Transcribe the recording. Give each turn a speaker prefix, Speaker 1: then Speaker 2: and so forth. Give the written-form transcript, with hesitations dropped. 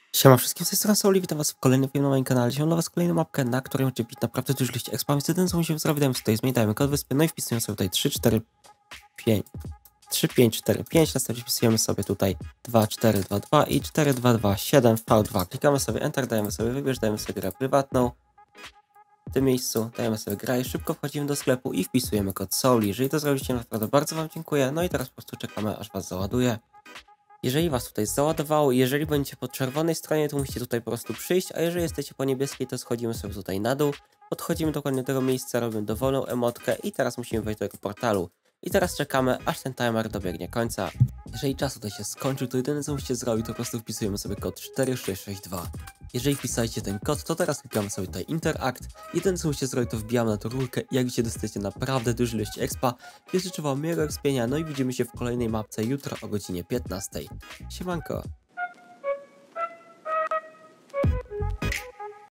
Speaker 1: Siema wszystkim, z tej strony Sauli, witam was w kolejnym filmie na moim kanale. Dzisiaj mam dla was kolejną mapkę, na której macie bić naprawdę dużo liści expa, więc jedyne co musimy zrobić, dajemy tutaj, zmieniamy kod wyspy, no i wpisujemy sobie tutaj 3, 4, 5, 3, 5, 4, 5, następnie wpisujemy sobie tutaj 2, 4, 2, 2 i 4, 2, 2, 7, V2. Klikamy sobie Enter, dajemy sobie wybierz, dajemy sobie grę prywatną. W tym miejscu dajemy sobie grę i szybko wchodzimy do sklepu i wpisujemy kod Sauli. Jeżeli to zrobicie, naprawdę bardzo wam dziękuję, no i teraz po prostu czekamy, aż was załaduje. Jeżeli was tutaj załadowało, jeżeli będziecie po czerwonej stronie, to musicie tutaj po prostu przyjść, a jeżeli jesteście po niebieskiej, to schodzimy sobie tutaj na dół, podchodzimy dokładnie do tego miejsca, robimy dowolną emotkę i teraz musimy wejść do tego portalu. I teraz czekamy, aż ten timer dobiegnie końca. Jeżeli czas tutaj się skończył, to jedyne co musicie zrobić, to po prostu wpisujemy sobie kod 4662. Jeżeli wpisaliście ten kod, to teraz klikamy sobie tutaj Interact. Jedyne co musicie zrobić, to wbijamy na tą rurkę i jak widzicie, dostajecie naprawdę dużą ilość expa. Więc życzę wam miłego expienia, no i widzimy się w kolejnej mapce jutro o godzinie 15. Siemanko!